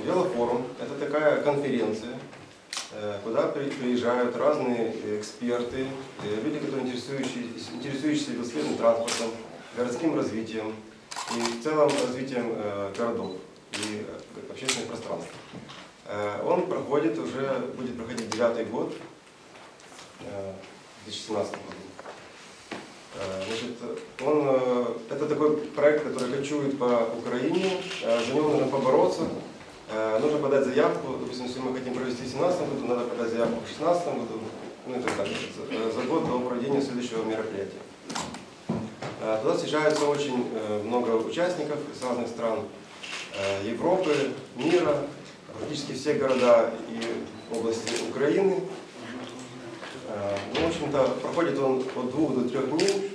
Велофорум – это такая конференция, куда приезжают разные эксперты, люди, которые интересующиеся велосипедным транспортом, городским развитием и в целом развитием городов и общественных пространств. Он проходит будет проходить 9-й год, в 2017 году. Значит, это такой проект, который кочует по Украине, за него нужно побороться, нужно подать заявку, допустим, если мы хотим провести в 2017 году, надо подать заявку в 2016 году, ну и так далее, за год до проведения следующего мероприятия. Туда съезжаются очень много участников из разных стран Европы, мира, практически все города и области Украины. Ну, в общем-то, проходит он от 2 до 3 дней.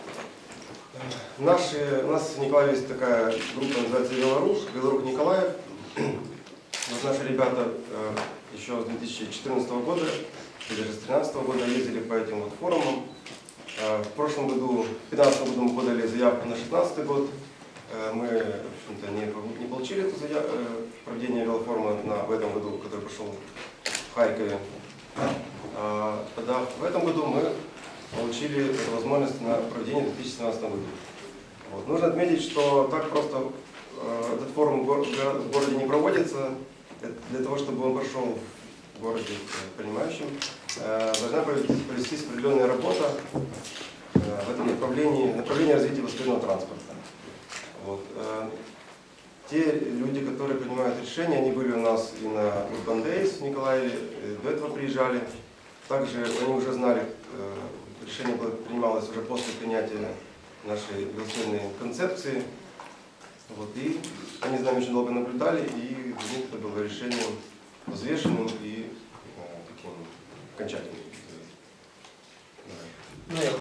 У нас в Николаеве есть такая группа, называется Велорух Николаев. Вот наши ребята еще с 2014 года, или даже с 2013 года ездили по этим вот форумам. В прошлом году, в 2015 году мы подали заявку на 2016 год. Мы, в общем-то, не получили эту заявку, проведение велофорума в этом году, который прошел в Харькове. Тогда в этом году мы получили эту возможность на проведение в 2017 году. Вот. Нужно отметить, что так просто этот форум в городе не проводится. Для того, чтобы он прошел в городе принимающим, должна провестись определенная работа в этом направлении развития велосипедного транспорта. Вот. Те люди, которые принимают решения, они были у нас и на Urban Days в Николаеве, до этого приезжали. Также они уже знали, решение принималось уже после принятия нашей велосипедной концепции. Вот, и они за нами очень долго наблюдали, и для них это было решением взвешенным и таким окончательным.